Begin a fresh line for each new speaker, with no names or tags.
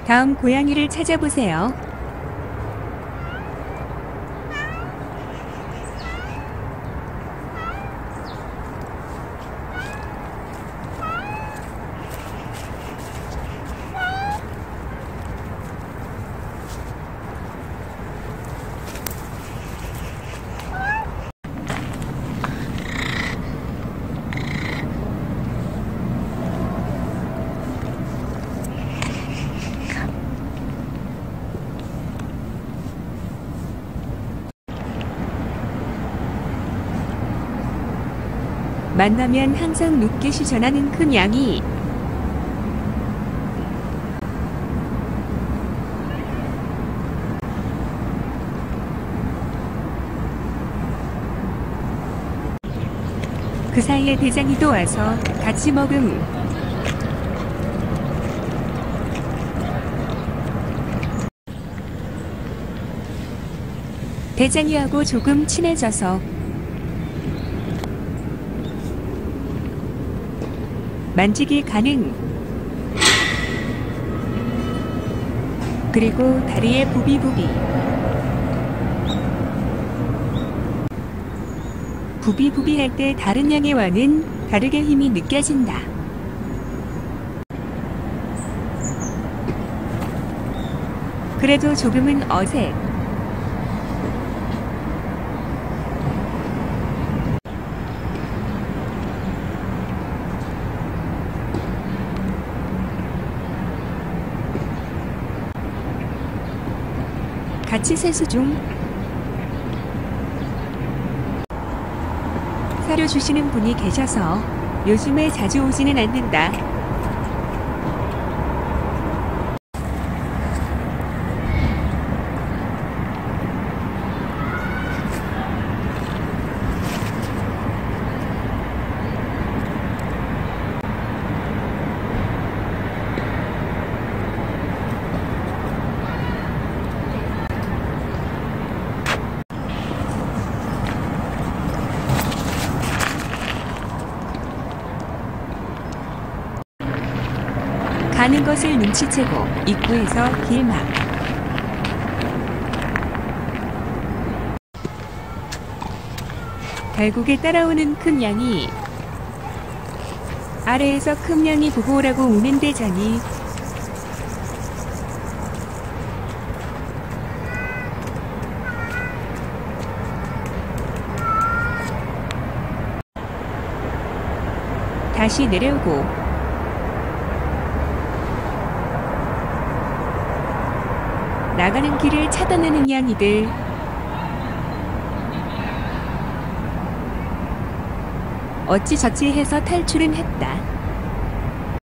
다음 고양이를 찾아보세요. 만나면 항상 눈빛이 전하는 큰 양이 그 사이에 대장이도 와서 같이 먹음. 대장이하고 조금 친해져서 만지기 가능. 그리고 다리에 부비부비. 부비부비 할 때 다른 양의 와는 다르게 힘이 느껴진다. 그래도 조금은 어색. 같이 세수 중. 사료 주시는 분이 계셔서 요즘에 자주 오지는 않는다. 가는 것을 눈치채고 입구에서 길막. 결국에 따라오는 큰 양이 아래에서 큰 양이 보고 오라고 우는 대장이 다시 내려오고 나가는 길을 차단하는 양이들. 어찌저찌 해서 탈출은 했다.